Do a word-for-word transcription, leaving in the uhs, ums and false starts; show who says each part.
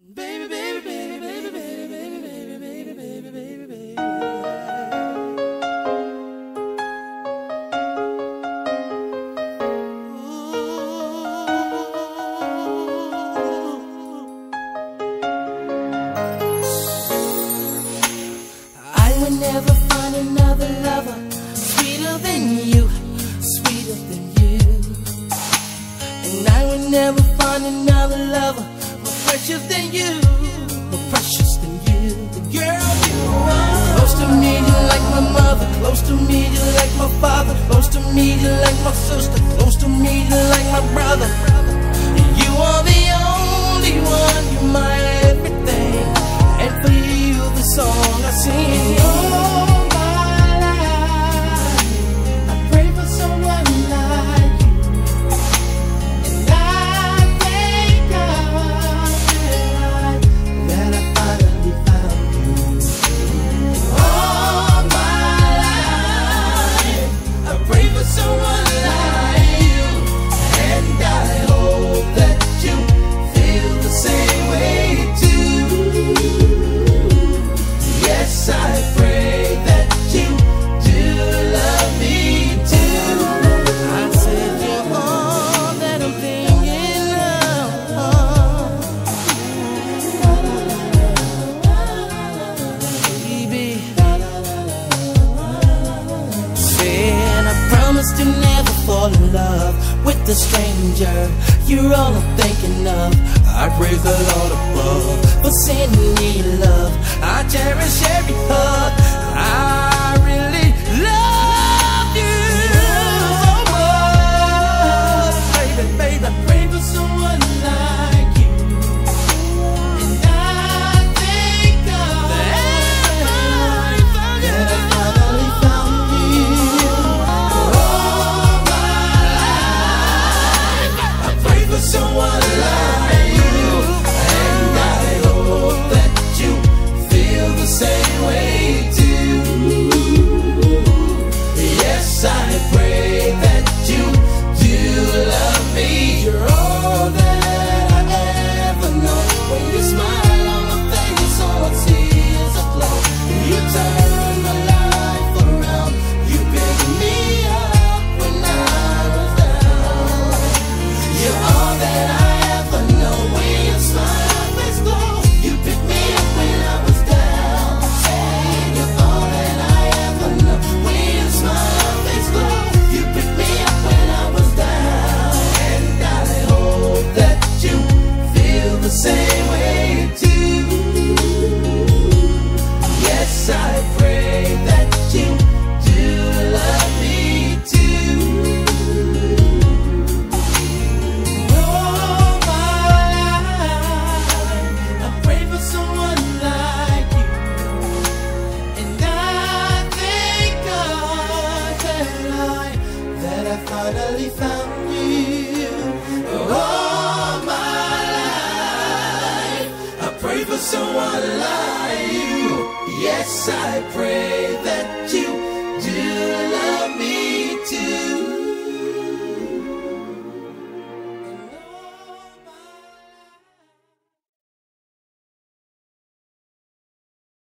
Speaker 1: Baby, baby, baby, baby, baby, baby, baby, baby, baby, baby, baby. I would never find another lover sweeter than you, sweeter than you. And I would never find another lover more precious than you, more precious than you. Girl, you are close to me, you like my mother. Close to me, you like my father. Close to me, you like my sister. Close to me, you like my brother. You are the only one, you're my everything. And for you, the song I sing. All my life, I pray for someone like you. And I thank God that I finally found you. All my life, I pray for someone like you. And I hope that you feel the same way too. Yes, I pray that you do love me too. I said you're all that I'm thinking of, baby. Said I promised to never fall in love with a stranger. You're all I'm thinking of. I praise the Lord above for sending me love. I cherish every hug. I really love you so much, baby, baby. I pray for someone like you. And I thank God that I finally found you. All my life, I pray for someone like you. And I hope that you feel the same way too. Yes, I pray that you do love me. You're all that I ever know. When you smile on my face, all I see is a glow. You turn my life around. You picked me up when I was down. You're all that I ever know. When you smile, my face glow. You picked me up when I was down. Say you're all that I ever know. When you smile, my face glow. You picked me up when I was down. And I hope that you feel the same way too. Yes, I pray that you do love me too. All my life, I pray for someone like you. And I thank God that I, that I finally found you. All my life, I pray for someone like you. Yes, I pray that